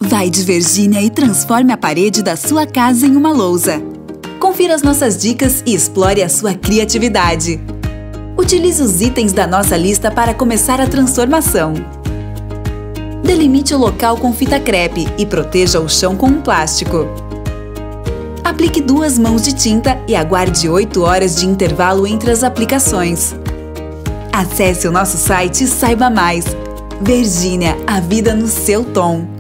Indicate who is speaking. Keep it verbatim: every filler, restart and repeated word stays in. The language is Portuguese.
Speaker 1: Vai de Virginia e transforme a parede da sua casa em uma lousa. Confira as nossas dicas e explore a sua criatividade. Utilize os itens da nossa lista para começar a transformação. Delimite o local com fita crepe e proteja o chão com um plástico. Aplique duas mãos de tinta e aguarde oito horas de intervalo entre as aplicações. Acesse o nosso site e saiba mais. Virginia, a vida no seu tom.